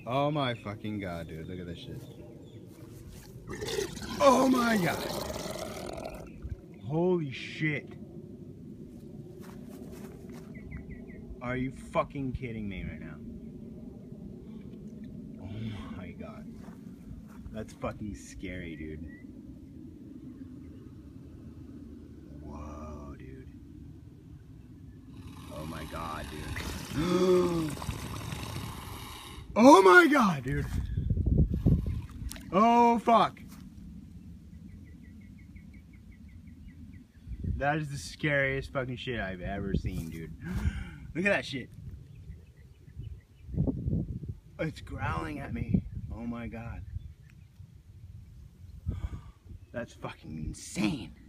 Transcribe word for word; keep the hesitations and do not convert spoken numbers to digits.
Oh my fucking god, dude. Look at this shit. Oh my god. Holy shit. Are you fucking kidding me right now? Oh my god. That's fucking scary, dude. Whoa, dude. Oh my god, dude. Oh my god, dude. Oh fuck. That is the scariest fucking shit I've ever seen, dude. Look at that shit. It's growling at me. Oh my god. That's fucking insane.